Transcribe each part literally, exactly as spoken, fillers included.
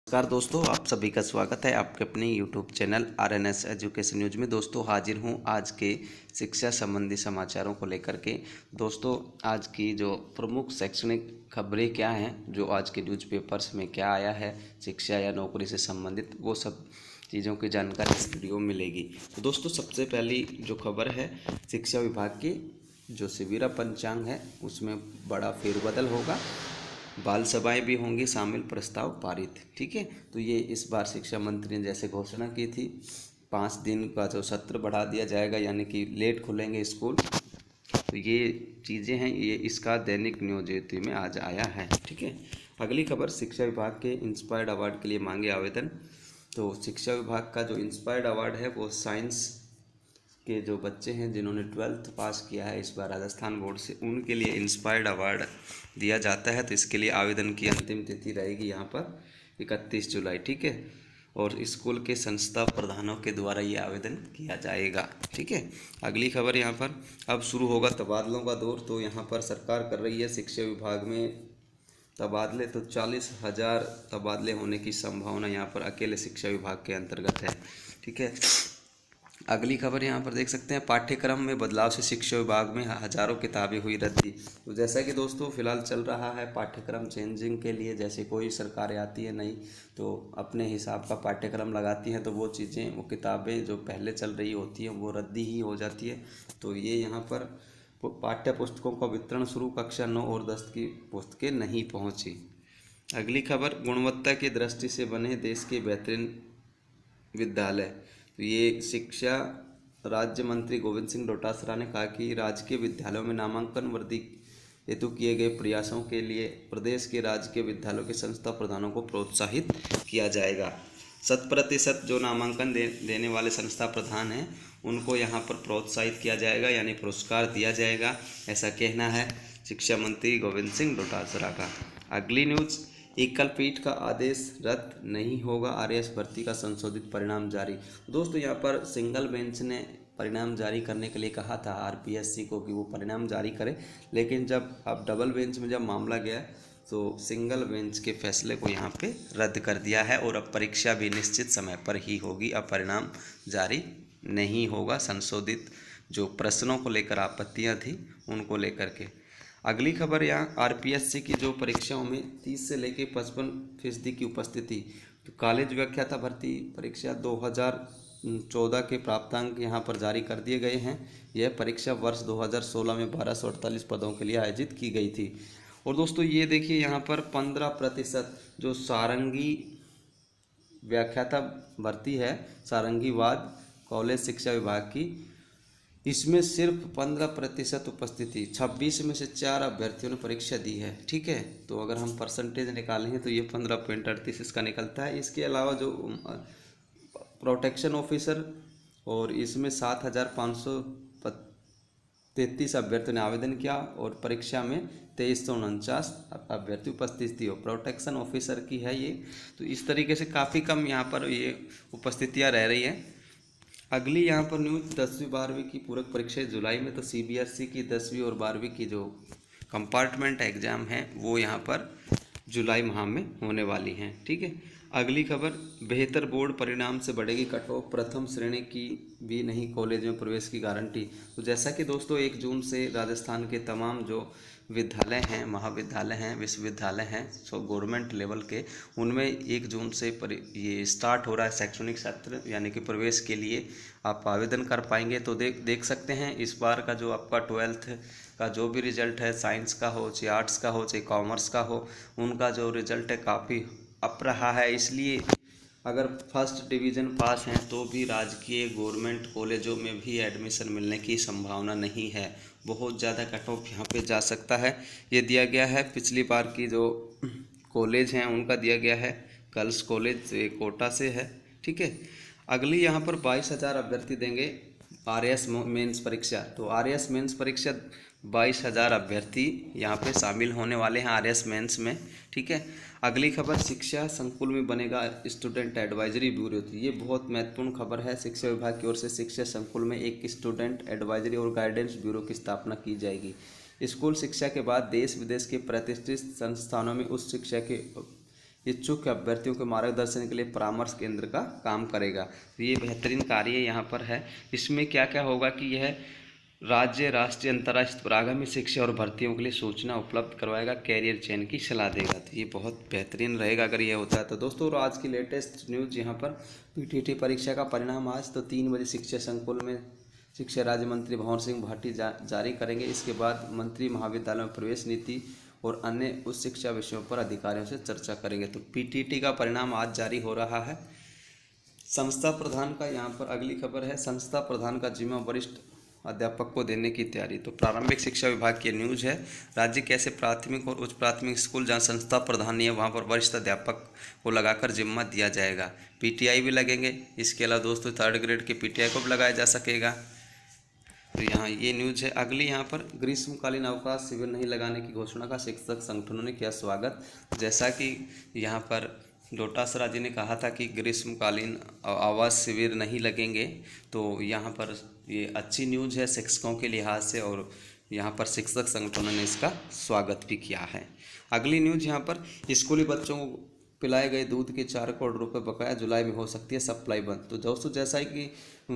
नमस्कार दोस्तों, आप सभी का स्वागत है आपके अपने YouTube channel R N S education news में। दोस्तों हाजिर हूं आज के शिक्षा संबंधी समाचारों को लेकर के। दोस्तों आज की जो प्रमुख शैक्षणिक खबरें क्या हैं, जो आज के न्यूज़पेपर्स में क्या आया है शिक्षा या नौकरी से संबंधित, वो सब चीज़ों की जानकारी इस वीडियो में मिलेगी। तो दोस्तों सबसे पहली जो खबर है, शिक्षा विभाग की जो शिविरा पंचांग है उसमें बड़ा फेरबदल होगा, बाल सभाएँ भी होंगी शामिल, प्रस्ताव पारित। ठीक है, तो ये इस बार शिक्षा मंत्री ने जैसे घोषणा की थी, पाँच दिन का जो सत्र बढ़ा दिया जाएगा, यानी कि लेट खुलेंगे स्कूल। तो ये चीज़ें हैं, ये इसका दैनिक न्यूज़ ज्योति में आज आया है। ठीक है, अगली खबर, शिक्षा विभाग के इंस्पायर्ड अवार्ड के लिए मांगे आवेदन। तो शिक्षा विभाग का जो इंस्पायर्ड अवार्ड है वो साइंस के जो बच्चे हैं जिन्होंने ट्वेल्थ पास किया है इस बार राजस्थान बोर्ड से, उनके लिए इंस्पायर्ड अवार्ड दिया जाता है। तो इसके लिए आवेदन की अंतिम तिथि रहेगी यहाँ पर इकतीस जुलाई। ठीक है, और स्कूल के संस्था प्रधानों के द्वारा ये आवेदन किया जाएगा। ठीक है, अगली खबर यहाँ पर, अब शुरू होगा तबादलों का दौर। तो यहाँ पर सरकार कर रही है शिक्षा विभाग में तबादले, तो चालीस हजार तबादले होने की संभावना यहाँ पर अकेले शिक्षा विभाग के अंतर्गत है। ठीक है, अगली खबर यहाँ पर देख सकते हैं, पाठ्यक्रम में बदलाव से शिक्षा विभाग में हजारों किताबें हुई रद्दी। तो जैसा कि दोस्तों फिलहाल चल रहा है पाठ्यक्रम चेंजिंग के लिए, जैसे कोई सरकारें आती है नई तो अपने हिसाब का पाठ्यक्रम लगाती हैं, तो वो चीज़ें, वो किताबें जो पहले चल रही होती हैं वो रद्दी ही हो जाती है। तो ये यहाँ पर पाठ्य पुस्तकों का वितरण शुरू, कक्षा नौ और दस की पुस्तकें नहीं पहुँची। अगली खबर, गुणवत्ता की दृष्टि से बने देश के बेहतरीन विद्यालय। तो ये शिक्षा राज्य मंत्री गोविंद सिंह डोटासरा ने कहा कि राजकीय विद्यालयों में नामांकन वृद्धि हेतु किए गए प्रयासों के लिए प्रदेश के राजकीय विद्यालयों के संस्था प्रधानों को प्रोत्साहित किया जाएगा। शत प्रतिशत जो नामांकन दे, देने वाले संस्था प्रधान हैं उनको यहाँ पर प्रोत्साहित किया जाएगा, यानी पुरस्कार दिया जाएगा, ऐसा कहना है शिक्षा मंत्री गोविंद सिंह डोटासरा का। अगली न्यूज़, एकल पीठ का आदेश रद्द नहीं होगा, आरएएस भर्ती का संशोधित परिणाम जारी। दोस्तों यहाँ पर सिंगल बेंच ने परिणाम जारी करने के लिए कहा था आरपीएससी को कि वो परिणाम जारी करे, लेकिन जब अब डबल बेंच में जब मामला गया तो सिंगल बेंच के फैसले को यहाँ पे रद्द कर दिया है, और अब परीक्षा भी निश्चित समय पर ही होगी। अब परिणाम जारी नहीं होगा, संशोधित जो प्रश्नों को लेकर आपत्तियाँ थी उनको लेकर के। अगली खबर, यहाँ आरपीएससी की जो परीक्षाओं में तीस से लेकर पचपन फीसदी की उपस्थिति। तो कॉलेज व्याख्याता भर्ती परीक्षा दो हज़ार चौदह के प्राप्तांक यहाँ पर जारी कर दिए गए हैं। यह परीक्षा वर्ष दो हज़ार सोलह में बारह सौ अड़तालीस पदों के लिए आयोजित की गई थी। और दोस्तों ये देखिए यहाँ पर पंद्रह प्रतिशत जो सारंगी व्याख्याता भर्ती है, सारंगीवाद कॉलेज शिक्षा विभाग की, इसमें सिर्फ पंद्रह प्रतिशत उपस्थिति, छब्बीस में से चार अभ्यर्थियों ने परीक्षा दी है। ठीक है, तो अगर हम परसेंटेज निकालेंगे तो ये पंद्रह पॉइंट अड़तीस इसका निकलता है। इसके अलावा जो प्रोटेक्शन ऑफिसर, और इसमें सात हज़ार पाँच सौ तैंतीस अभ्यर्थियों ने आवेदन किया, और परीक्षा में तेईस सौ उनचास अभ्यर्थी उपस्थित थी, और प्रोटेक्शन ऑफिसर की है ये। तो इस तरीके से काफ़ी कम यहाँ पर ये उपस्थितियाँ रह रही हैं। अगली यहाँ पर न्यूज़, दसवीं बारहवीं की पूरक परीक्षाएं जुलाई में। तो सीबीएसई की दसवीं और बारहवीं की जो कंपार्टमेंट एग्ज़ाम है वो यहाँ पर जुलाई माह में होने वाली हैं। ठीक है, अगली खबर, बेहतर बोर्ड परिणाम से बढ़ेगी कट ऑफ, प्रथम श्रेणी की भी नहीं कॉलेज में प्रवेश की गारंटी। तो जैसा कि दोस्तों एक जून से राजस्थान के तमाम जो विद्यालय हैं, महाविद्यालय हैं, विश्वविद्यालय हैं, सो गवर्नमेंट लेवल के, उनमें एक जून से पर ये स्टार्ट हो रहा है शैक्षणिक सत्र, यानी कि प्रवेश के लिए आप आवेदन कर पाएंगे। तो देख देख सकते हैं इस बार का जो आपका ट्वेल्थ का जो भी रिजल्ट है, साइंस का हो चाहे आर्ट्स का हो चाहे कॉमर्स का हो, उनका जो रिजल्ट है काफ़ी अप रहा है। इसलिए अगर फर्स्ट डिवीज़न पास हैं तो भी राजकीय गवर्नमेंट कॉलेजों में भी एडमिशन मिलने की संभावना नहीं है, बहुत ज़्यादा कट ऑफ यहाँ पे जा सकता है। ये दिया गया है पिछली बार की जो कॉलेज हैं उनका दिया गया है, गर्ल्स कॉलेज कोटा से है। ठीक है, अगली यहाँ पर बाईस हज़ार अभ्यर्थी देंगे आर एस मेंस परीक्षा। तो आर एस मेंस परीक्षा बाईस हज़ार अभ्यर्थी यहाँ पे शामिल होने वाले हैं आर एस मेंस में। ठीक है, अगली खबर, शिक्षा संकुल में बनेगा स्टूडेंट एडवाइजरी ब्यूरो। तो ये बहुत महत्वपूर्ण खबर है, शिक्षा विभाग की ओर से शिक्षा संकुल में एक स्टूडेंट एडवाइजरी और गाइडेंस ब्यूरो की स्थापना की जाएगी। स्कूल शिक्षा के बाद देश विदेश के प्रतिष्ठित संस्थानों में उच्च शिक्षा के इच्छुक अभ्यर्थियों के मार्गदर्शन के लिए परामर्श केंद्र का काम करेगा। तो ये बेहतरीन कार्य यहाँ पर है। इसमें क्या क्या होगा कि यह राज्य, राष्ट्रीय, अंतर्राष्ट्रीय पर आगामी शिक्षा और भर्तियों के लिए सूचना उपलब्ध करवाएगा, कैरियर चयन की सलाह देगा। तो ये बहुत बेहतरीन रहेगा अगर ये होता है तो। दोस्तों आज की लेटेस्ट न्यूज़ यहाँ पर पीटीटी परीक्षा का परिणाम आज तो तीन बजे शिक्षा संकुल में शिक्षा राज्य मंत्री भंवर सिंह भाटी जा, जारी करेंगे। इसके बाद मंत्री महाविद्यालय में प्रवेश नीति और अन्य उच्च शिक्षा विषयों पर अधिकारियों से चर्चा करेंगे। तो पीटीटी का परिणाम आज जारी हो रहा है। संस्था प्रधान का यहाँ पर अगली खबर है, संस्था प्रधान का जिम्मा वरिष्ठ अध्यापक को देने की तैयारी। तो प्रारंभिक शिक्षा विभाग की न्यूज़ है। राज्य के ऐसे प्राथमिक और उच्च प्राथमिक स्कूल जहाँ संस्था प्रधान नहीं है वहाँ पर वरिष्ठ अध्यापक को लगाकर जिम्मा दिया जाएगा। पीटीआई भी लगेंगे। इसके अलावा दोस्तों थर्ड ग्रेड के पीटीआई को भी लगाया जा सकेगा। तो यहाँ ये न्यूज़ है। अगली यहाँ पर ग्रीष्मकालीन अवकाश शिविर नहीं लगाने की घोषणा का शिक्षक संगठनों ने किया स्वागत। जैसा कि यहाँ पर डोटासरा जी ने कहा था कि ग्रीष्मकालीन आवास शिविर नहीं लगेंगे, तो यहाँ पर ये अच्छी न्यूज़ है शिक्षकों के लिहाज से, और यहाँ पर शिक्षक संगठनों ने इसका स्वागत भी किया है। अगली न्यूज़ यहाँ पर स्कूली बच्चों को पिलाए गए दूध के चार करोड़ रुपए बकाया, जुलाई में हो सकती है सप्लाई बंद। तो दोस्तों जैसा ही कि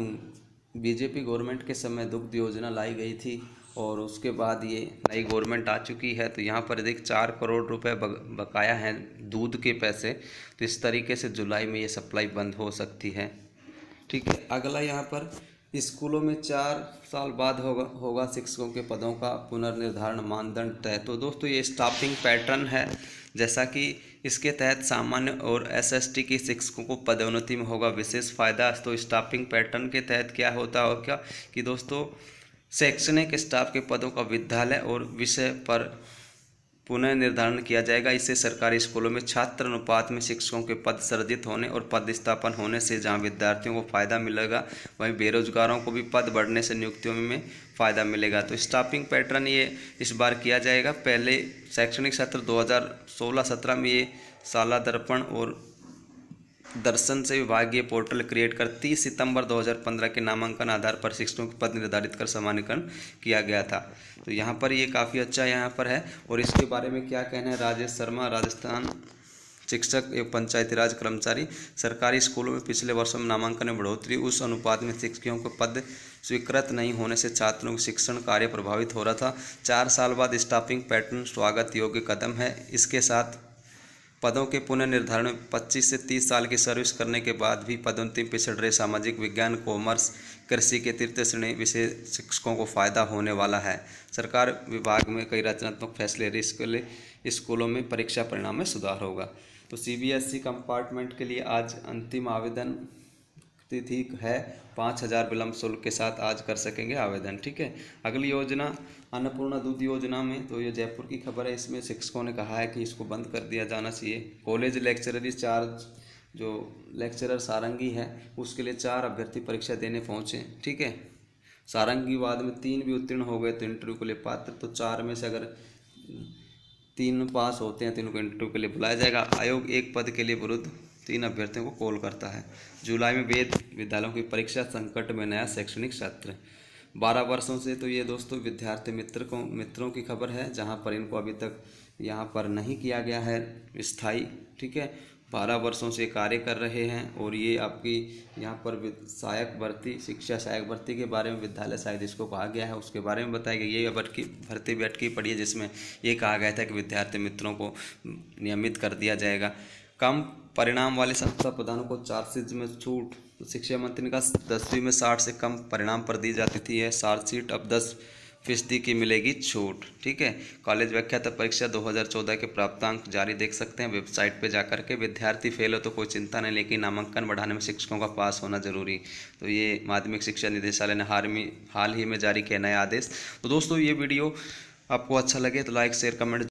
बीजेपी गवर्नमेंट के समय दुग्ध योजना लाई गई थी और उसके बाद ये नई गवर्नमेंट आ चुकी है, तो यहाँ पर देख चार करोड़ रुपए बकाया हैं दूध के पैसे। तो इस तरीके से जुलाई में ये सप्लाई बंद हो सकती है। ठीक है। अगला यहाँ पर स्कूलों में चार साल बाद होगा होगा शिक्षकों के पदों का पुनर्निर्धारण मानदंड तय। तो दोस्तों ये स्टाफिंग पैटर्न है, जैसा कि इसके तहत सामान्य और एसएसटी की शिक्षकों को पदोन्नति में होगा विशेष फायदा। तो स्टाफिंग पैटर्न के तहत क्या होता है क्या कि दोस्तों शैक्षणिक स्टाफ के पदों का विद्यालय और विषय पर पुनः निर्धारण किया जाएगा। इससे सरकारी स्कूलों में छात्र अनुपात में शिक्षकों के पद सृजित होने और पदस्थापन होने से जहां विद्यार्थियों को फायदा मिलेगा, वहीं बेरोजगारों को भी पद बढ़ने से नियुक्तियों में फ़ायदा मिलेगा। तो स्टाफिंग पैटर्न ये इस बार किया जाएगा। पहले शैक्षणिक सत्र दो हज़ार सोलह सत्रह में ये शाला दर्पण और दर्शन से विभागीय पोर्टल क्रिएट कर तीस सितंबर दो हज़ार पंद्रह के नामांकन आधार पर शिक्षकों के पद निर्धारित कर समानीकरण किया गया था। तो यहाँ पर ये काफ़ी अच्छा यहाँ पर है। और इसके बारे में क्या कहना है राजेश शर्मा, राजस्थान शिक्षक एवं पंचायती राज कर्मचारी, सरकारी स्कूलों में पिछले वर्षों में नामांकन में बढ़ोतरी, उस अनुपात में शिक्षकों के पद स्वीकृत नहीं होने से छात्रों के शिक्षण कार्य प्रभावित हो रहा था। चार साल बाद स्टाफिंग पैटर्न स्वागत योग्य कदम है। इसके साथ पदों के पुनर्निर्धारण में पच्चीस से तीस साल की सर्विस करने के बाद भी पदोन्नति में पिछड़ रहे सामाजिक विज्ञान, कॉमर्स, कृषि के तृतीय श्रेणी विषय शिक्षकों को फायदा होने वाला है। सरकार विभाग में कई रचनात्मक फैसले ले, इसके लिए स्कूलों में परीक्षा परिणाम में सुधार होगा। तो सीबीएसई कंपार्टमेंट के लिए आज अंतिम आवेदन तिथि है। पाँच हज़ार विलम्ब शुल्क के साथ आज कर सकेंगे आवेदन। ठीक है। अगली योजना अन्नपूर्णा दूध योजना में, तो ये जयपुर की खबर है। इसमें शिक्षकों ने कहा है कि इसको बंद कर दिया जाना चाहिए। कॉलेज लेक्चररी चार्ज जो लेक्चरर सारंगी है उसके लिए चार अभ्यर्थी परीक्षा देने पहुँचे। ठीक है। सारंगी बाद में तीन भी उत्तीर्ण हो गए तो इंटरव्यू के लिए पात्र। तो चार में से अगर तीन पास होते हैं तो इनको इंटरव्यू के लिए बुलाया जाएगा। आयोग एक पद के लिए विरुद्ध तीन अभ्यर्थियों को कॉल करता है। जुलाई में वेद विद्यालयों की परीक्षा संकट में नया शैक्षणिक सत्र बारह वर्षों से। तो ये दोस्तों विद्यार्थी मित्र को मित्रों की खबर है, जहां पर इनको अभी तक यहां पर नहीं किया गया है स्थायी। ठीक है। बारह वर्षों से कार्य कर रहे हैं। और ये आपकी यहाँ पर सहायक भर्ती, शिक्षा सहायक भर्ती के बारे में विद्यालय शायद इसको कहा गया है, उसके बारे में बताया गया। ये भर्ती भर्ती भी अटकी पड़ी है, जिसमें ये कहा गया था कि विद्यार्थी मित्रों को नियमित कर दिया जाएगा। कम परिणाम वाले संस्था प्रधानों को चार्जशीट में छूट। तो शिक्षा मंत्री ने कहा दसवीं में साठ से कम परिणाम पर दी जाती थी है चार्जशीट, अब दस फीसदी की मिलेगी छूट। ठीक है। कॉलेज व्याख्याता परीक्षा दो हज़ार चौदह के प्राप्तांक जारी देख सकते हैं वेबसाइट पे जाकर के। विद्यार्थी फेल हो तो कोई चिंता नहीं, लेकिन नामांकन बढ़ाने में शिक्षकों का पास होना जरूरी। तो ये माध्यमिक शिक्षा निदेशालय ने हाल में हाल ही में जारी किया नया आदेश। तो दोस्तों ये वीडियो आपको अच्छा लगे तो लाइक शेयर कमेंट